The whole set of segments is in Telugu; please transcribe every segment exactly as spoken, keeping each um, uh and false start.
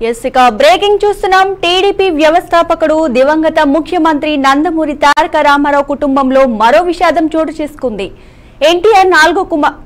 ఎస్ ఇక బ్రేకింగ్ చూస్తున్నాం. టీడీపీ వ్యవస్థాపకుడు దివంగత ముఖ్యమంత్రి నందమూరి తారక రామారావు కుటుంబంలో మరో విషాదం చోటు చేసుకుంది. ఎన్టీఆర్ నాలుగో కుమార్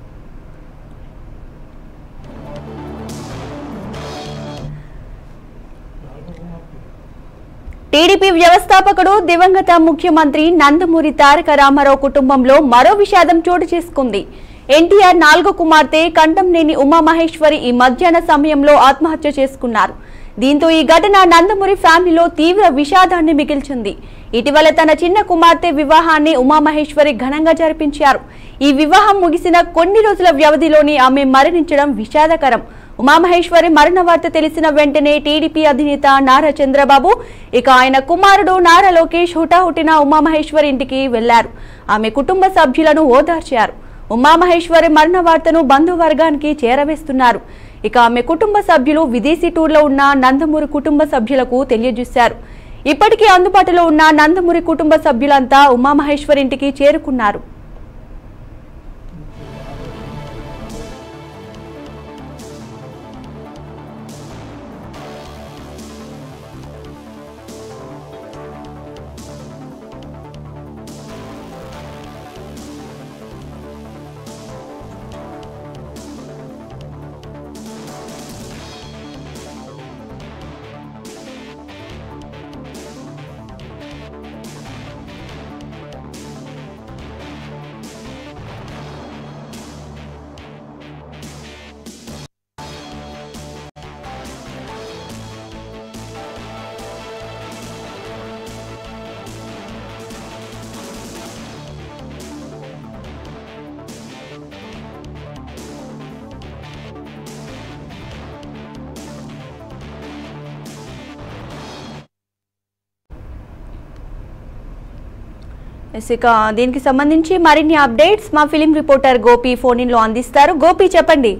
టీడీపీ వ్యవస్థాపకుడు దివంగత ముఖ్యమంత్రి నందమూరి తారక రామారావు కుటుంబంలో మరో విషాదం చోటు చేసుకుంది. ఎన్టీఆర్ నాలుగో కుమార్తె కంఠంనేని ఉమామహేశ్వరి ఈ మధ్యాహ్న సమయంలో ఆత్మహత్య చేసుకున్నారు. దీంతో ఈ ఘటన నందమూరి ఫ్యామిలీలో తీవ్ర విషాదాన్ని మిగిల్చింది. ఇటీవల తన చిన్న కుమార్తె వివాహాన్ని ఉమామహేశ్వరి ఘనంగా జరిపించారు. ఈ వివాహం ముగిసిన కొన్ని రోజుల వ్యవధిలోనే ఆమె మరణించడం విషాదకరం. ఉమామహేశ్వరి మరణ వార్త తెలిసిన వెంటనే టీడీపీ అధినేత నారా చంద్రబాబు ఇక ఆయన కుమారుడు నారా లోకేష్ హుటాహుటిన ఉమామహేశ్వరి ఇంటికి వెళ్లారు. ఆమె కుటుంబ సభ్యులను ఓదార్చారు. ఉమామహేశ్వరి మరణ వార్తను బంధువర్గానికి చేరవేస్తున్నారు. ఇక ఆమె కుటుంబ సభ్యులు విదేశీ టూర్లో ఉన్న నందమూరి కుటుంబ సభ్యులకు తెలియజేశారు. ఇప్పటికీ అందుబాటులో ఉన్న నందమూరి కుటుంబ సభ్యులంతా ఉమామహేశ్వరి ఇంటికి చేరుకున్నారు. ఇక దీనికి సంబంధించి మరిన్ని అప్డేట్స్ మా film reporter Gopi phone in లో అందిస్తారు. గోపి చెప్పండి.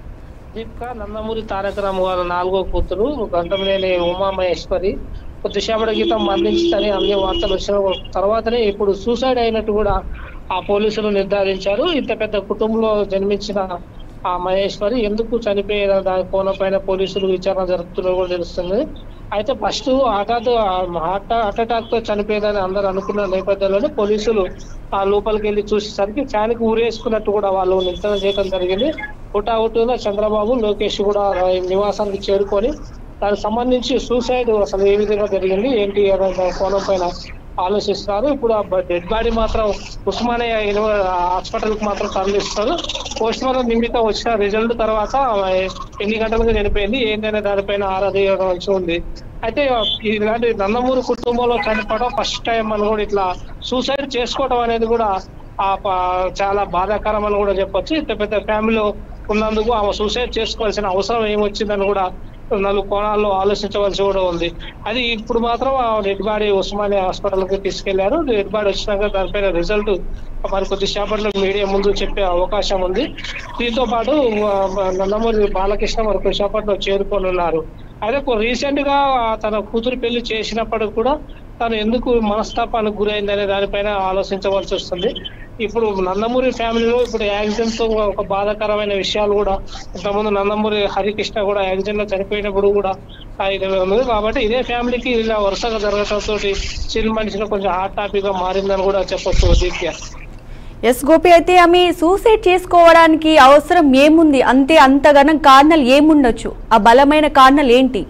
నందమూరి తారక రామారావు నాలుగో కూతురు కంఠంనేని ఉమామహేశ్వరి కొద్దిసేపటి క్రితం మరణించిందని అన్ని వార్తలు వచ్చిన తర్వాతనే ఇప్పుడు సూసైడ్ అయినట్టు కూడా ఆ పోలీసులు నిర్ధారించారు. ఇంత పెద్ద కుటుంబంలో జన్మించిన ఆ మహేశ్వరి ఎందుకు చనిపోయిన దాని కోణం పైన పోలీసులు విచారణ జరుపుతున్నారు కూడా తెలుస్తుంది. అయితే ఫస్ట్ హఠాత్ హార్ట్ హార్ట్ అటాక్ తో చనిపోయిందని అందరూ అనుకున్న నేపథ్యంలోనే పోలీసులు ఆ లోపలికి వెళ్ళి చూసేసరికి ఫ్యాన్కి ఊరేసుకున్నట్టు కూడా వాళ్ళు నిర్ధారణ చేయడం జరిగింది. హుటాహుటిన చంద్రబాబు లోకేష్ కూడా నివాసానికి చేరుకొని దానికి సంబంధించి సూసైడ్ అసలు ఏ విధంగా జరిగింది ఏంటి అనే కోణం పైన ఆలోచిస్తున్నారు. ఇప్పుడు ఆ డెడ్ బాడీ మాత్రం ఉస్మానియా హాస్పిటల్ కి మాత్రం తరలిస్తారు. పోస్ట్ మార్టం నిమిత్తం వచ్చిన రిజల్ట్ తర్వాత ఎన్ని గంటలకు చనిపోయింది ఏంటనే దానిపైన ఆరాధన ఉంది. అయితే ఇలాంటి నందమూరి కుటుంబంలో చనిపోవడం ఫస్ట్ టైం అని కూడా ఇట్లా సూసైడ్ చేసుకోవడం అనేది కూడా ఆ చాలా బాధాకరం అని కూడా చెప్పొచ్చు. ఇంత పెద్ద ఫ్యామిలీలో ఉన్నందుకు ఆమె సూసైడ్ చేసుకోవాల్సిన అవసరం ఏమొచ్చిందని కూడా నాలుగు కోణాల్లో ఆలోచించవలసి కూడా ఉంది. అది ఇప్పుడు మాత్రం ఆ డెడ్ బాడీ ఉస్మానియా హాస్పిటల్ కి తీసుకెళ్లారు. డెడ్ బాడీ వచ్చినాక దానిపైన రిజల్ట్ మరి కొద్దిసేపట్లో మీడియా ముందు చెప్పే అవకాశం ఉంది. దీంతో పాటు నందమూరి బాలకృష్ణ మరి కొద్దిసేపట్లో చేరుకొని ఉన్నారు. అయితే రీసెంట్ గా తన కూతురు పెళ్లి చేసినప్పటికి కూడా తను ఎందుకు మనస్తాపానికి గురైంది అనే దానిపైన ఆలోచించవలసి వస్తుంది. ఇప్పుడు నందమూరి ఫ్యామిలీలో ఇప్పుడు యాక్సిడెంట్ తో ఒక బాధాకరమైన విషయాలు కూడా ఇంతకుముందు నందమూరి హరికృష్ణ కూడా యాక్సిడెంట్ లో చనిపోయినప్పుడు కూడా ఉంది. కాబట్టి ఇదే ఫ్యామిలీకి ఇలా వరుసగా జరగడంతో చిన్న మనిషిలో కొంచెం హాట్ టాపిక్ గా మారిందని కూడా చెప్పొచ్చు. దీప్య ఎస్ గోపి, అయితే ఆమె సూసైడ్ చేసుకోవడానికి అవసరం ఏముంది? అంతే అంతగానం కారణాలు ఏముండొచ్చు? ఆ బలమైన కారణాలు ఏంటి?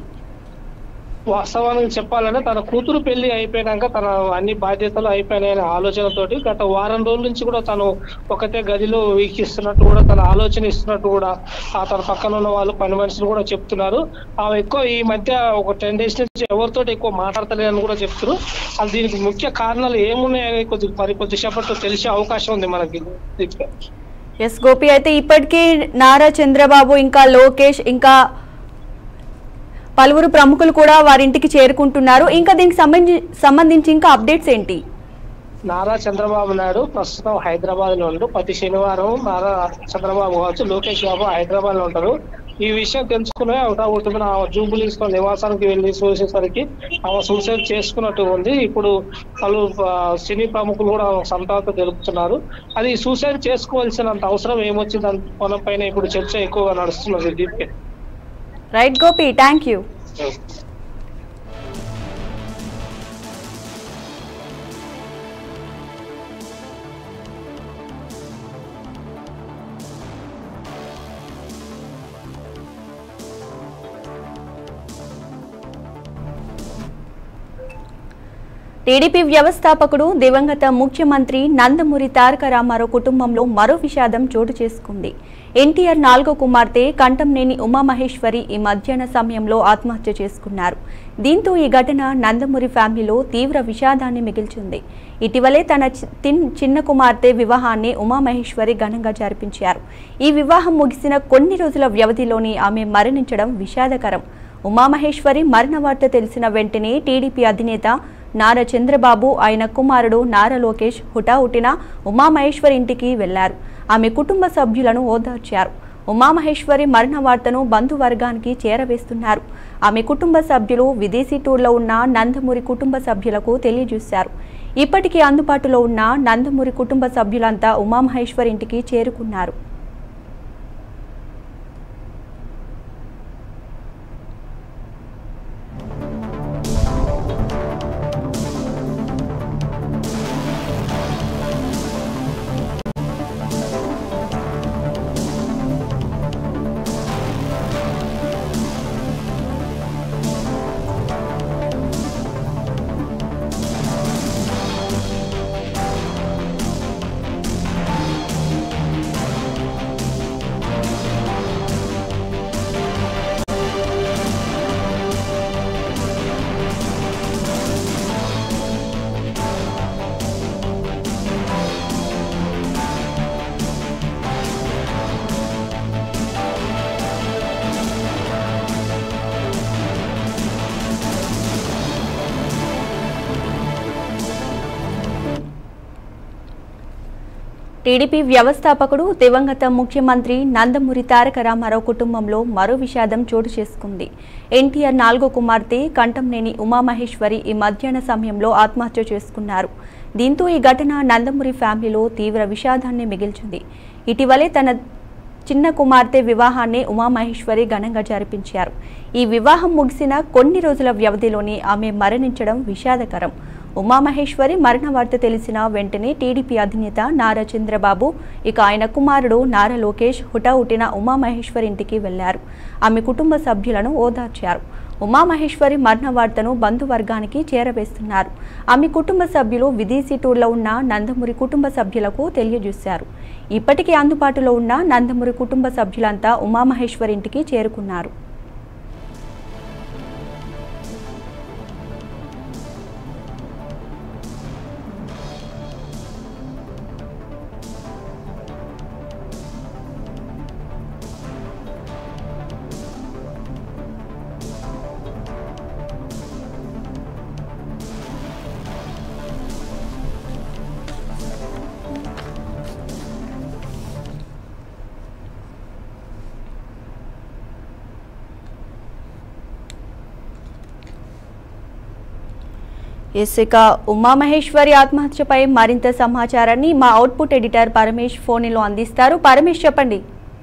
వాస్తవానికి చెప్పాలంటే తన కూతురు పెళ్లి అయిపోయినాక తన అన్ని బాధ్యతలు అయిపోయినాయనే ఆలోచనతోటి గత వారం రోజుల నుంచి కూడా తను ఒకటే గదిలో వీక్షిస్తున్నట్టు కూడా తన ఆలోచన ఇస్తున్నట్టు కూడా ఆ తన పక్కన ఉన్న వాళ్ళు పని మనుషులు కూడా చెప్తున్నారు. ఆమె ఎక్కువ ఈ మధ్య ఒక టెన్ డేస్ నుంచి ఎవరితో ఎక్కువ మాట్లాడతలేదని కూడా చెప్తున్నారు. అది దీనికి ముఖ్య కారణాలు ఏమున్నాయని కొద్ది మరి కొద్దిసేపట్లో తెలిసే అవకాశం ఉంది మనకి. ఎస్ గోపి, అయితే ఇప్పటికీ నారా చంద్రబాబు ఇంకా లోకేష్ ఇంకా పలువురు ప్రముఖులు కూడా వారింటికి చేరుకుంటున్నారు. ఇంకా దీనికి సంబంధించి ఇంకా అప్డేట్స్ ఏంటి? నారా చంద్రబాబు నాయుడు ప్రస్తుతం హైదరాబాద్ లో ఉంటారు. ప్రతి శనివారం నారా చంద్రబాబు కావచ్చు లోకేష్ బాబు హైదరాబాద్ లో ఉంటారు. ఈ విషయం తెలుసుకునే ఒకటి జూబిలీస్ నివాసానికి వెళ్ళి చూసేసరికి ఆమె సూసైడ్ చేసుకున్నట్టు ఉంది. ఇప్పుడు పలు సినీ ప్రముఖులు కూడా సంతాపం తెలుపుతున్నారు. అది సూసైడ్ చేసుకోవాల్సినంత అవసరం ఏమొచ్చింది దాని పైన ఇప్పుడు చర్చ ఎక్కువగా నడుస్తున్నది. దీనికి right Gopi, thank you. TDP వ్యవస్థాపకుడు దివంగత ముఖ్యమంత్రి నందమూరి తారక రామారావు కుటుంబంలో మరో విషాదం చోటు చేసుకుంది. ఎన్టీఆర్ నాలుగో కుమార్తె కంఠంనేని ఉమామహేశ్వరి ఈ మధ్యాహ్న సమయంలో ఆత్మహత్య చేసుకున్నారు. దీంతో ఈ ఘటన నందమూరి ఫ్యామిలీలో తీవ్ర విషాదాన్ని మిగిల్చింది. ఇటీవలే తన చిన్న కుమార్తె వివాహాన్ని ఉమామహేశ్వరి ఘనంగా జరిపించారు. ఈ వివాహం ముగిసిన కొన్ని రోజుల వ్యవధిలోని ఆమె మరణించడం విషాదకరం. ఉమామహేశ్వరి మరణ వార్త తెలిసిన వెంటనే టీడీపీ అధినేత నారా చంద్రబాబు, ఆయన కుమారుడు నారా లోకేష్ హుటాహుటిన ఉమామహేశ్వరి ఇంటికి వెళ్లారు. ఆమె కుటుంబ సభ్యులను ఓదార్చారు. ఉమామహేశ్వరి మరణ వార్తను బంధువర్గానికి చేరవేస్తున్నారు. ఆమె కుటుంబ సభ్యులు విదేశీ టూర్లో ఉన్న నందమూరి కుటుంబ సభ్యులకు తెలియజేశారు. ఇప్పటికీ అందుబాటులో ఉన్న నందమూరి కుటుంబ సభ్యులంతా ఉమామహేశ్వరి ఇంటికి చేరుకున్నారు. టీడీపీ వ్యవస్థాపకుడు దివంగత ముఖ్యమంత్రి నందమూరి తారక రామారావు కుటుంబంలో మరో విషాదం చోటు చేసుకుంది. ఎన్టీఆర్ నాలుగో కుమార్తె కంఠంనేని ఉమామహేశ్వరి ఈ మధ్యాహ్న సమయంలో ఆత్మహత్య చేసుకున్నారు. దీంతో ఈ ఘటన నందమూరి ఫ్యామిలీలో తీవ్ర విషాదాన్ని మిగిల్చింది. ఇటీవలే తన చిన్న కుమార్తె వివాహాన్ని ఉమామహేశ్వరి ఘనంగా జరిపించారు. ఈ వివాహం ముగిసిన కొన్ని రోజుల వ్యవధిలోనే ఆమె మరణించడం విషాదకరం. ఉమామహేశ్వరి మరణ వార్త తెలిసిన వెంటనే టీడీపీ అధినేత నారా చంద్రబాబు, ఇక ఆయన కుమారుడు నారా లోకేష్ హుటాహుటిన ఉమామహేశ్వరి ఇంటికి వెళ్లారు. ఆమె కుటుంబ సభ్యులను ఓదార్చారు. ఉమామహేశ్వరి మరణ వార్తను బంధువర్గానికి చేరవేస్తున్నారు. ఆమె కుటుంబ సభ్యులు విదేశీ టూర్లో ఉన్న నందమూరి కుటుంబ సభ్యులకు తెలియజేశారు. ఇప్పటికీ అందుబాటులో ఉన్న నందమూరి కుటుంబ సభ్యులంతా ఉమామహేశ్వరి ఇంటికి చేరుకున్నారు. ఇక ఉమామహేశ్వరి ఆత్మహత్యపై మరింత సమాచారాన్ని మా అవుట్పుట్ ఎడిటర్ పరమేష్ ఫోన్లో అందిస్తారు. పరమేష్, చెప్పండి.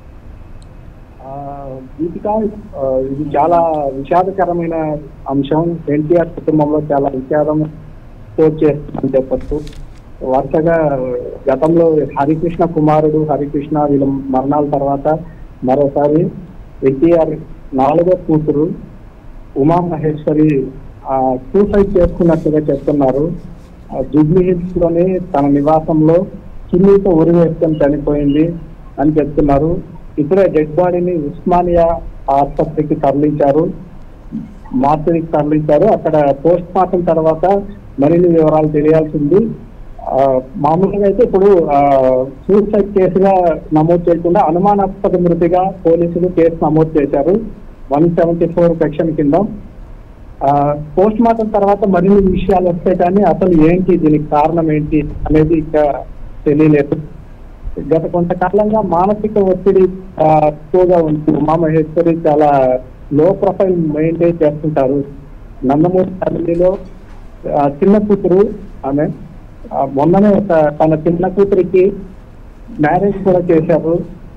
దీపిక, ఇది చాలా విషాదకరమైన అంశం. ఎన్టీఆర్ కుటుంబంలో చాలా విషాదం చోటు చేస్తుందని చెప్పచ్చు. వరుసగా గతంలో హరికృష్ణ కుమారుడు హరికృష్ణ వీళ్ళ మరణాల తర్వాత మరోసారి ఎన్టీఆర్ నాలుగో కూతురు ఉమామహేశ్వరి సూసైడ్ చేసుకున్నట్టుగా చెప్తున్నారు. జూబ్లీ హిల్స్ లోని తన నివాసంలో కిల్లీతో ఉరి వేసుకొని చనిపోయింది అని చెప్తున్నారు. ఇప్పుడే డెడ్ బాడీని ఉస్మానియా ఆసుపత్రికి తరలించారు, మార్చరీకి తరలించారు. అక్కడ పోస్ట్ మార్టం తర్వాత మరిన్ని వివరాలు తెలియాల్సింది. మామూలుగా అయితే ఇప్పుడు సూసైడ్ కేసుగా నమోదు చేయకుండా అనుమానాస్పద మృతిగా పోలీసులు కేసు నమోదు చేశారు వన్ సెవెంటీ ఫోర్ సెక్షన్ కింద. పోస్ట్ మార్టం తర్వాత మరిన్ని విషయాలు వస్తాయి, కానీ అసలు ఏంటి దీనికి కారణం ఏంటి అనేది ఇంకా తెలియలేదు. గత కొంతకాలంగా మానసిక ఒత్తిడి ఎక్కువగా ఉంది. ఉమామహేశ్వరి చాలా లో ప్రొఫైల్ మెయింటైన్ చేస్తుంటారు. నందమూరి ఫ్యామిలీలో చిన్న కూతురు ఆమె. మొన్ననే ఒక తన చిన్న కూతురికి మ్యారేజ్ కూడా చేశారు.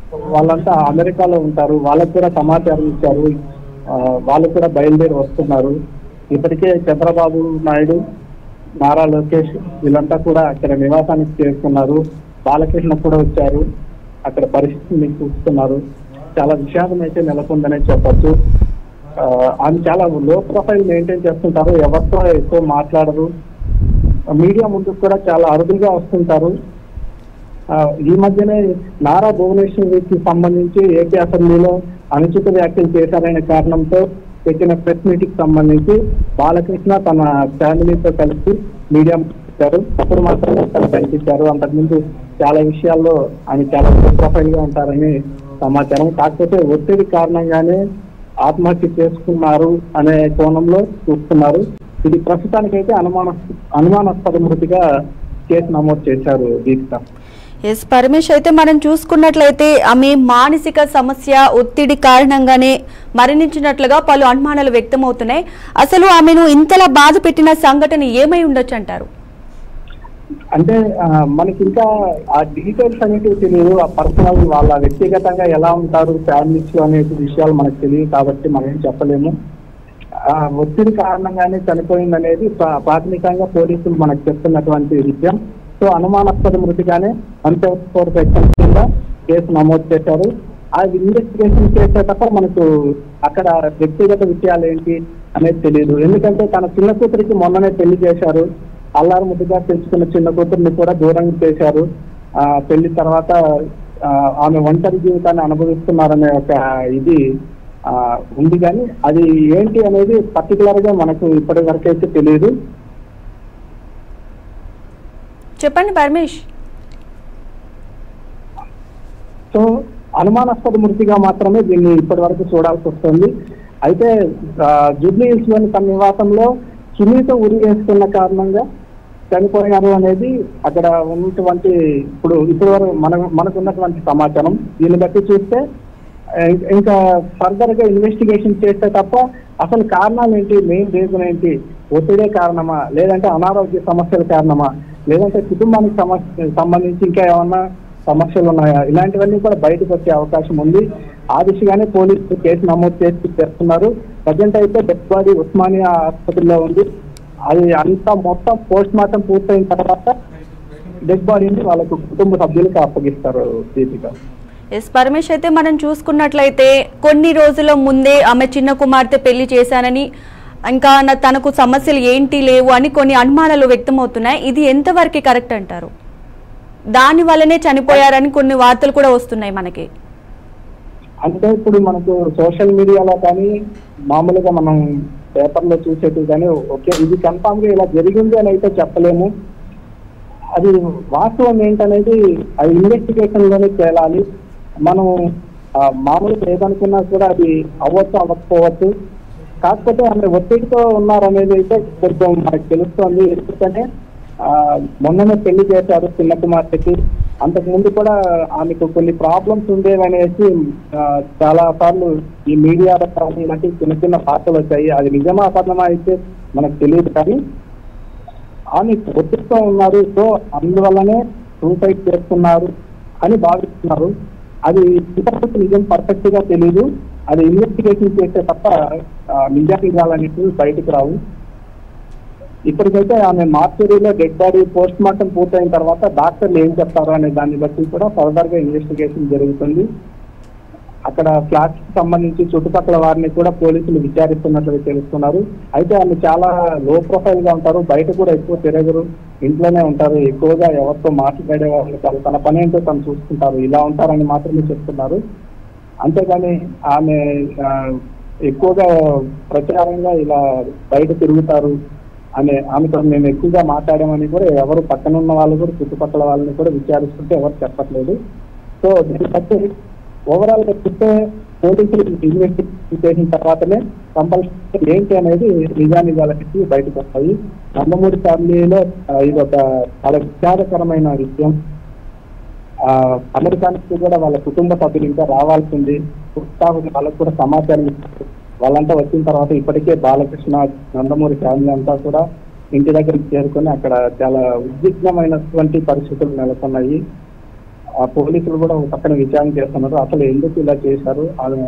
వాళ్ళంతా అమెరికాలో ఉంటారు, వాళ్ళకు కూడా సమాచారం ఇచ్చారు. వాళ్ళు కూడా బయలుదేరి వస్తున్నారు. ఇప్పటికే చంద్రబాబు నాయుడు, నారా లోకేష్ వీళ్ళంతా కూడా అక్కడ నివాసానికి చేరుకున్నారు. బాలకృష్ణ కూడా వచ్చారు, అక్కడ పరిస్థితిని చూస్తున్నారు. చాలా విషాదం అయితే నెలకొందనే చెప్పచ్చు. ఆమె చాలా లో ప్రొఫైల్ మెయింటైన్ చేస్తుంటారు, ఎవరితో ఎక్కువ మాట్లాడరు, మీడియా ముందుకు కూడా చాలా అరుదుగా వస్తుంటారు. ఈ మధ్యనే నారా భువనేశ్వరికి సంబంధించి ఏపీ అసెంబ్లీలో అనుచిత వ్యాఖ్యలు చేశారనే కారణంతో పెట్టిన ప్రెస్ మీట్ కి సంబంధించి బాలకృష్ణ తన ఫ్యామిలీతో కలిసి మీడియా ఇచ్చారు. అప్పుడు మాత్రమే కనిపించారు. అంతకుముందు చాలా విషయాల్లో ఆయన చాలా ప్రొఫైల్ గా ఉంటారని సమాచారం. కాకపోతే ఒత్తిడి కారణంగానే ఆత్మహత్య చేసుకున్నారు అనే కోణంలో చూస్తున్నారు. ఇది ప్రస్తుతానికైతే అనుమాన అనుమానాస్పద మృతిగా కేసు నమోదు చేశారు దీక్ష. ఎస్ పరమేష్, అయితే మనం చూసుకున్నట్లయితే ఆమె మానసిక సమస్య ఒత్తిడి కారణంగానే మరణించినట్లుగా పలు అనుమానాలు వ్యక్తమవుతున్నాయి. అసలు ఆమెను ఇంతలా బాధ పెట్టిన సంఘటన ఏమై ఉండొచ్చు అంటారు? అంటే మనకి ఇంకా ఆ డీటెయిల్స్ అనేవి తెలియదు. ఆ పర్సనల్ వాళ్ళ వ్యక్తిగతంగా ఎలా ఉంటారు ఫ్యామిలీస్ లో అనే విషయాలు మనకు తెలియదు కాబట్టి మనం ఏం చెప్పలేము. ఆ ఒత్తిడి కారణంగానే చనిపోయింది అనేది ప్రాథమికంగా పోలీసులు మనకు చెప్తున్నటువంటి విషయం. సో అనుమానాస్పద మృతిగానే అంత్యవస్థ కింద కేసు నమోదు చేశారు. ఆ ఇన్వెస్టిగేషన్ చేసే తప్ప మనకు అక్కడ వ్యక్తిగత విషయాలు ఏంటి అనేది తెలియదు. ఎందుకంటే తన చిన్న కూతురికి మొన్ననే పెళ్లి చేశారు. అల్లారు ముద్దుగా పెంచుకున్న చిన్న కూతుర్ని కూడా దూరంగా చేశారు. ఆ పెళ్లి తర్వాత ఆమె ఒంటరి జీవితాన్ని అనుభవిస్తున్నారనే ఒక ఇది ఆ ఉంది, కానీ అది ఏంటి అనేది పర్టికులర్ గా మనకు ఇప్పటి వరకు అయితే తెలియదు. చెప్పండి పరమేష్. సో అనుమానాస్పద మృతిగా మాత్రమే దీన్ని ఇప్పటి వరకు చూడాల్సి వస్తుంది. అయితే జూబ్లీ హిల్స్ లోని తన నివాసంలో సునీత ఉరి వేసుకున్న కారణంగా చనిపోయారు అనేది అక్కడ ఉన్నటువంటి ఇప్పుడు ఇప్పటి వరకు మన మనకున్నటువంటి సమాచారం. దీన్ని బట్టి చూస్తే ఇంకా ఫర్దర్ గా ఇన్వెస్టిగేషన్ చేస్తే తప్ప అసలు కారణాలు ఏంటి, మెయిన్ రీజన్ ఏంటి, ఒత్తిడే కారణమా, లేదంటే అనారోగ్య సమస్యల కారణమా, లేదంటే కుటుంబానికి సమస్య సంబంధించి ఇంకా ఏమన్నా సమస్యలు ఉన్నాయా, ఇలాంటివన్నీ కూడా బయటకు వచ్చే అవకాశం ఉంది. ఆ దిశగానే పోలీసులు కేసు నమోదు చేసి చేస్తున్నారు. ప్రజెంట్ అయితే డెడ్ బాడీ ఉస్మానియా ఆసుపత్రిలో ఉంది. అది అంతా మొత్తం పోస్ట్ మార్టం పూర్తయిన తర్వాత డెడ్ బాడీని వాళ్ళకు కుటుంబ సభ్యులకు అప్పగిస్తారు. దీపిక. ఎస్ పరమేష్, అయితే మనం చూసుకున్నట్లయితే కొన్ని రోజుల ముందే ఆమె చిన్న కుమార్తె పెళ్లి చేశానని, ఇంకా తనకు సమస్యలు ఏంటి లేవు అని కొన్ని అనుమానాలు వ్యక్తమవుతున్నాయి. ఇది ఎంతవరకు కరెక్ట్ అంటారు? దాని వల్లనే చనిపోయారని కొన్ని వార్తలు కూడా వస్తున్నాయి మనకి. అంటే ఇప్పుడు మనకు సోషల్ మీడియాలో కానీ మామూలుగా మనం పేపర్లో చూసేది కానీ ఓకే ఇది కన్ఫామ్ గా ఇలా జరిగింది అని అయితే చెప్పలేము. అది వాస్తవం ఏంటనేది అది ఇన్వెస్టిగేషన్ లోనే తేలాలి. మనం మామూలుగా ఏదనుకున్నా కూడా అది అవ్వచ్చు అవ్వకపోవచ్చు. కాకపోతే ఆమె ఒత్తిడితో ఉన్నారనేది అయితే కొంచెం మనకు తెలుస్తుంది. ఎందుకంటే ఆ మొన్ననే పెళ్లి చేశారు చిన్న కుమార్తెకి. అంతకు ముందు కూడా ఆమెకు కొన్ని ప్రాబ్లమ్స్ ఉండేవి అనేసి చాలా సార్లు ఈ మీడియాలో ఇలాంటి చిన్న చిన్న వార్తలు వచ్చాయి. అది నిజమా అబద్ధమా అయితే మనకు తెలియదు, కానీ ఆమె ఒత్తిడితో ఉన్నారు. సో అందువల్లనే సూసైడ్ చేస్తున్నారు అని భావిస్తున్నారు. అది ఇంతవరకు నిజం పర్ఫెక్ట్ గా తెలియదు. అది ఇన్వెస్టిగేషన్ చేస్తే తప్ప నిజానిజాలనేవి బయటకు రావు. ఇప్పటికైతే ఆమె మార్చరీలో డెడ్ బాడీ పోస్ట్ మార్టం పూర్తయిన తర్వాత డాక్టర్లు ఏం చెప్తారో అనే దాన్ని బట్టి కూడా ఫర్దర్ గా ఇన్వెస్టిగేషన్ జరుగుతుంది. అక్కడ ఫ్లాట్ కి సంబంధించి చుట్టుపక్కల వారిని కూడా పోలీసులు విచారిస్తున్నట్లుగా తెలుస్తున్నారు. అయితే ఆమె చాలా లో ప్రొఫైల్ గా ఉంటారు, బయట కూడా ఎక్కువ తిరగరు, ఇంట్లోనే ఉంటారు, ఎక్కువగా ఎవరితో మాట్లాడే వాళ్ళు కాదు, తన పని ఏంటో తను చూసుకుంటారు, ఇలా ఉంటారని మాత్రమే చెప్తున్నారు. అంతేగాని ఆమె ఎక్కువగా ప్రచారంగా ఇలా బయట తిరుగుతారు అనే ఆమెతో మేము ఎక్కువగా మాట్లాడామని కూడా ఎవరు పక్కన ఉన్న వాళ్ళు కూడా చుట్టుపక్కల వాళ్ళని కూడా విచారిస్తుంటే ఎవరు చెప్పట్లేదు. సో దీన్ని బట్టి ఓవరాల్ గా చూస్తే పోలీసులు ఇన్వెస్టిగేషన్ చేసిన తర్వాతనే కంపల్సరీ ఏంటి అనేది నిజానిజాలకి బయటకు వస్తాయి. నందమూరి ఫ్యామిలీలో ఇది ఒక చాలా విషాదకరమైన విషయం. ఆ అమెరికానికి కూడా వాళ్ళ కుటుంబ సభ్యులు ఇంకా రావాల్సింది, వాళ్ళకు కూడా సమాచారం ఇస్తారు. వాళ్ళంతా వచ్చిన తర్వాత ఇప్పటికే బాలకృష్ణ నందమూరి ఫ్యామిలీ అంతా కూడా ఇంటి దగ్గరికి చేరుకొని అక్కడ చాలా ఉద్విగ్నమైనటువంటి పరిస్థితులు నెలకొన్నాయి. ఆ పోలీసులు కూడా ఒక పక్కన విచారణ చేస్తున్నారు. అసలు ఎందుకు ఇలా చేశారు,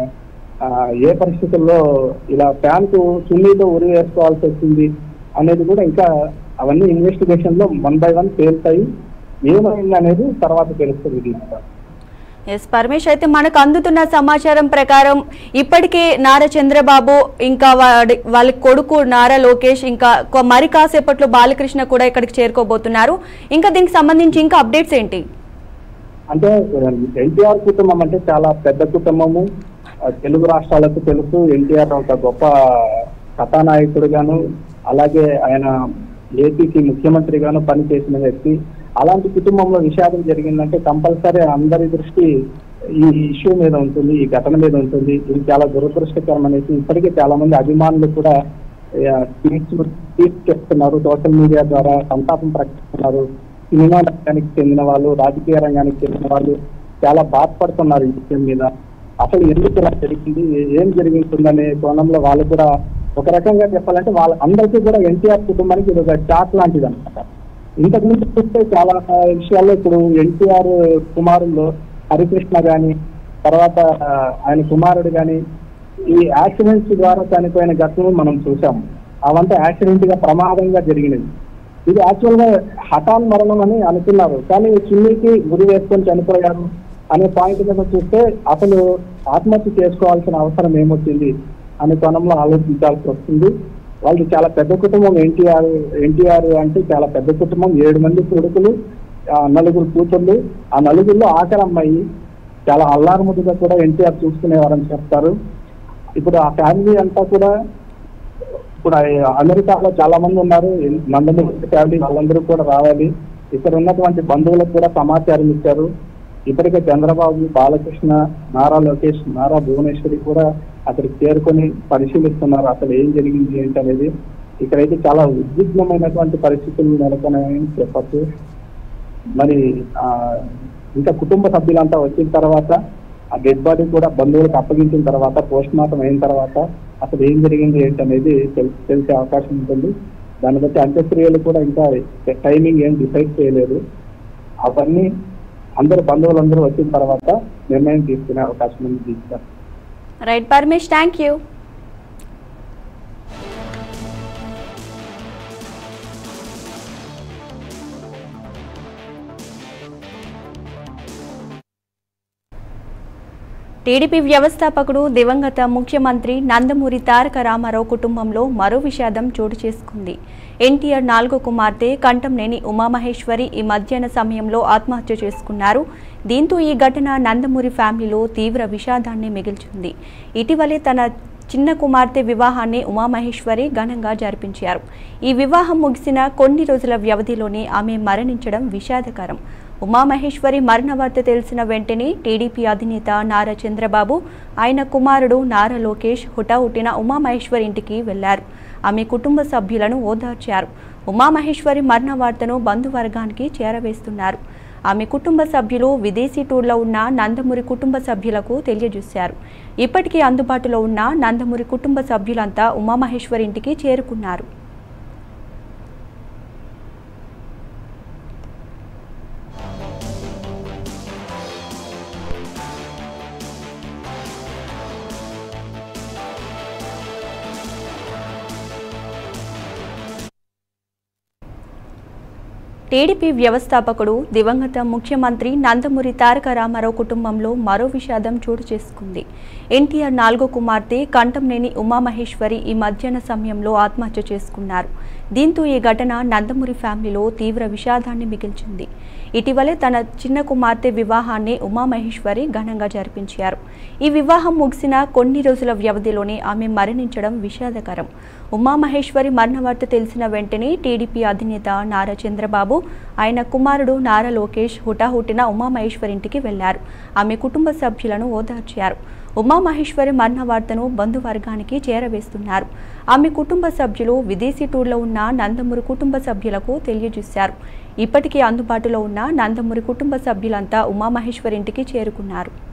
ఏ పరిస్థితుల్లో ఇలా ఫ్యాన్ కు చున్నీతో ఉరి వేసుకోవాల్సి వచ్చింది అనేది కూడా ఇంకా అవన్నీ ఇన్వెస్టిగేషన్ లో వన్ బై వన్ తేలుతాయి. ఏమైంది అనేది తర్వాత తెలుస్తుంది. ఎస్ పరమేష్, అయితే మనకు అందుతున్న సమాచారం ప్రకారం ఇప్పటికే నారా చంద్రబాబు ఇంకా వాడి వాళ్ళ కొడుకు నారా లోకేష్ ఇంకా మరి కాసేపట్లో బాలకృష్ణ కూడా ఇక్కడికి చేరుకోబోతున్నారు. ఇంకా దీనికి సంబంధించి ఇంకా అప్డేట్స్ ఏంటి? అంటే ఎన్టీఆర్ కుటుంబం అంటే చాలా పెద్ద కుటుంబము. తెలుగు రాష్ట్రాలకు తెలుసు. ఎన్టీఆర్ ఒక గొప్ప కథానాయకుడు గాను, అలాగే ఆయన ఏపీకి ముఖ్యమంత్రి గాను పనిచేసిన వ్యక్తి. అలాంటి కుటుంబంలో విషాదం జరిగిందంటే కంపల్సరీ అందరి దృష్టి ఈ ఇష్యూ మీద ఉంటుంది, ఈ ఘటన మీద ఉంటుంది. ఇది చాలా దురదృష్టకరం అనేసి ఇప్పటికే చాలా మంది అభిమానులు కూడా ట్వీట్ చేస్తున్నారు, సోషల్ మీడియా ద్వారా సంతాపం ప్రకటిస్తున్నారు. సినిమా రంగానికి చెందిన వాళ్ళు, రాజకీయ రంగానికి చెందిన వాళ్ళు చాలా బాధపడుతున్నారు ఈ విషయం మీద. అసలు ఎందుకు ఇలా జరిగింది, ఏం జరుగుతుందనే కోణంలో వాళ్ళు కూడా ఒక రకంగా చెప్పాలంటే వాళ్ళ అందరికీ కూడా ఎన్టీఆర్ కుటుంబానికి ఇది ఒక షాక్ లాంటిది అనమాట. ఇంతకు ముందు చూస్తే చాలా విషయాల్లో ఇప్పుడు ఎన్టీఆర్ కుమారుల్లో హరికృష్ణ గాని, తర్వాత ఆయన కుమారుడు గాని ఈ యాక్సిడెంట్స్ ద్వారా చనిపోయిన ఘటనలు మనం చూసాము. అవంతా యాక్సిడెంట్ గా ప్రమాదంగా జరిగినది. ఇది యాక్చువల్ గా హఠాన్ మరణం అని అనుకున్నారు, కానీ చిన్నీకి గురి వేసుకొని చనిపోయారు అనే పాయింట్ మీద చూస్తే అసలు ఆత్మహత్య చేసుకోవాల్సిన అవసరం ఏమొచ్చింది అనే కోణంలో ఆలోచించాల్సి వస్తుంది. వాళ్ళు చాలా పెద్ద కుటుంబం. ఎన్టీఆర్ ఎన్టీఆర్ అంటే చాలా పెద్ద కుటుంబం. ఏడు మంది కొడుకులు, నలుగురు కూతుళ్ళు. ఆ నలుగురిలో ఆఖరి అమ్మాయి చాలా అల్లారుముద్దుగా కూడా ఎన్టీఆర్ చూసుకునేవారని చెప్తారు. ఇప్పుడు ఆ ఫ్యామిలీ అంతా కూడా ఇప్పుడు అమెరికాలో చాలా మంది ఉన్నారు. నందమూరి ఫ్యామిలీ వాళ్ళందరూ కూడా రావాలి. ఇక్కడ ఉన్నటువంటి బంధువులకు కూడా సమాచారం ఇచ్చారు. ఇప్పటికే చంద్రబాబు, బాలకృష్ణ, నారా లోకేష్, నారా భువనేశ్వరి కూడా అక్కడికి చేరుకొని పరిశీలిస్తున్నారు అసలు ఏం జరిగింది ఏంటి అనేది. ఇక్కడైతే చాలా ఉద్విగ్నమైనటువంటి పరిస్థితులు నెలకొన్నాయని చెప్పచ్చు. మరి ఆ ఇంకా కుటుంబ సభ్యులంతా వచ్చిన తర్వాత ఆ డెడ్ బాడీ కూడా బంధువులకు అప్పగించిన తర్వాత పోస్ట్ మార్టం అయిన తర్వాత అసలు ఏం జరిగింది ఏంటి అనేది తెలిసే అవకాశం ఉంటుంది. దాన్ని బట్టి అంత్యక్రియలు కూడా ఇంకా టైమింగ్ ఏం డిసైడ్ చేయలేదు. అవన్నీ అందరు బంధువులందరూ వచ్చిన తర్వాత నిర్ణయం తీసుకునే అవకాశం ఉంది. తీసుకుంటారు. Right Paramesh, thank you. TDP వ్యవస్థాపకుడు దివంగత ముఖ్యమంత్రి నందమూరి తారక రామారావు కుటుంబంలో మరో విషాదం చోటు చేసుకుంది. ఎన్టీఆర్ నాలుగో కుమార్తె కంఠంనేని ఉమామహేశ్వరి ఈ మధ్యాహ్న సమయంలో ఆత్మహత్య చేసుకున్నారు. దీంతో ఈ ఘటన నందమూరి ఫ్యామిలీలో తీవ్ర విషాదాన్ని మిగిల్చింది. ఇటీవలే తన చిన్న కుమార్తె వివాహాన్ని ఉమామహేశ్వరి ఘనంగా జరిపించారు. ఈ వివాహం ముగిసిన కొన్ని రోజుల వ్యవధిలోనే ఆమె మరణించడం విషాదకరం. ఉమామహేశ్వరి మరణ వార్త తెలిసిన వెంటనే టీడీపీ అధినేత నారా చంద్రబాబు, ఆయన కుమారుడు నారా లోకేష్ హుటాహుటిన ఉమామహేశ్వరి ఇంటికి వెళ్లారు. ఆమె కుటుంబ సభ్యులను ఓదార్చారు. ఉమామహేశ్వరి మరణ వార్తను బంధువర్గానికి చేరవేస్తున్నారు. ఆమె కుటుంబ సభ్యులు విదేశీ టూర్లో ఉన్న నందమూరి కుటుంబ సభ్యులకు తెలియజేశారు. ఇప్పటికీ అందుబాటులో ఉన్న నందమూరి కుటుంబ సభ్యులంతా ఉమామహేశ్వరి ఇంటికి చేరుకున్నారు. టీడీపీ వ్యవస్థాపకుడు దివంగత ముఖ్యమంత్రి నందమూరి తారక రామారావు కుటుంబంలో మరో విషాదం చోటు చేసుకుంది. ఎన్టీఆర్ నాలుగో కుమార్తె కంఠంనేని ఉమామహేశ్వరి ఈ మధ్యాహ్న సమయంలో ఆత్మహత్య చేసుకున్నారు. దీంతో ఈ ఘటన నందమూరి ఫ్యామిలీలో తీవ్ర విషాదాన్ని మిగిల్చింది. ఇటీవలే తన చిన్న కుమార్తె వివాహాన్ని ఉమామహేశ్వరి ఘనంగా జరిపించారు. ఈ వివాహం ముగిసిన కొన్ని రోజుల వ్యవధిలోనే ఆమె మరణించడం విషాదకరం. ఉమామహేశ్వరి మరణ వార్త తెలిసిన వెంటనే టీడీపీ అధినేత నారా చంద్రబాబు, ఆయన కుమారుడు నారా లోకేష్ హుటాహుటిన ఉమామహేశ్వరి ఇంటికి వెళ్లారు. ఆమె కుటుంబ సభ్యులను ఓదార్చారు. ఉమామహేశ్వరి మరణ వార్తను బంధువర్గానికి చేరవేస్తున్నారు. ఆమె కుటుంబ సభ్యులు విదేశీ టూర్లో ఉన్న నందమూరి కుటుంబ సభ్యులకు తెలియజేశారు. ఇప్పటికీ అందుబాటులో ఉన్న నందమూరి కుటుంబ సభ్యులంతా ఉమామహేశ్వరి ఇంటికి చేరుకున్నారు.